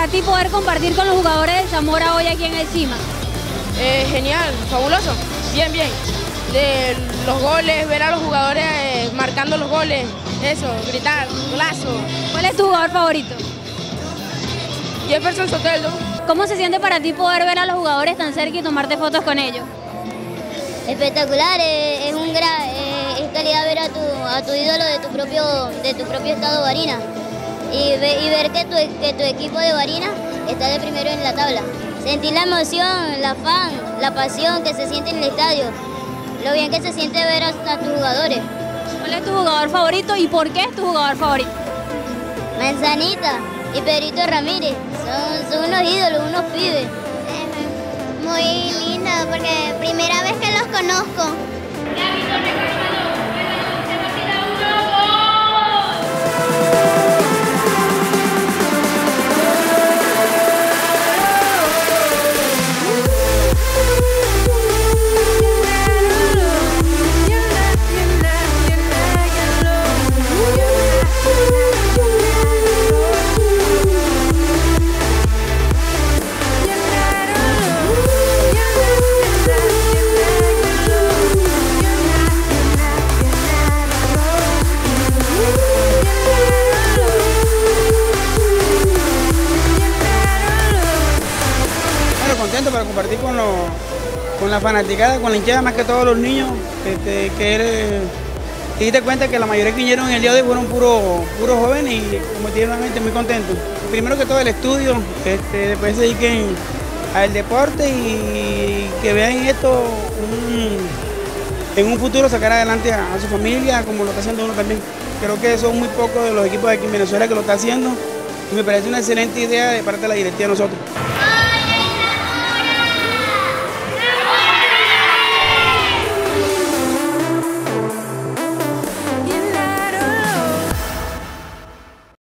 para ti poder compartir con los jugadores de Zamora hoy aquí en el CIMA? Genial, fabuloso, bien, bien. De los goles, ver a los jugadores marcando los goles, eso, gritar, golazo. ¿Cuál es tu jugador favorito? Jefferson Soteldo. ¿Cómo se siente para ti poder ver a los jugadores tan cerca y tomarte fotos con ellos? Espectacular, es calidad ver a tu ídolo de tu propio estado Barinas y ver que tu equipo de Barinas está de primero en la tabla. Sentir la emoción, la pasión que se siente en el estadio, lo bien que se siente ver a tus jugadores. ¿Cuál es tu jugador favorito y por qué es tu jugador favorito? Manzanita y Pedrito Ramírez, son unos ídolos, unos pibes. Muy lindo porque primera vez que los conozco. Contento para compartir con la fanaticada, con la hinchada, más que todos los niños, te diste cuenta que la mayoría que vinieron el día de hoy fueron puros jóvenes y emotivamente muy contentos. Primero que todo el estudio, después se dediquen al deporte y que vean esto en un futuro sacar adelante a su familia como lo está haciendo uno también. Creo que son muy pocos de los equipos de aquí en Venezuela que lo está haciendo y me parece una excelente idea de parte de la directiva de nosotros.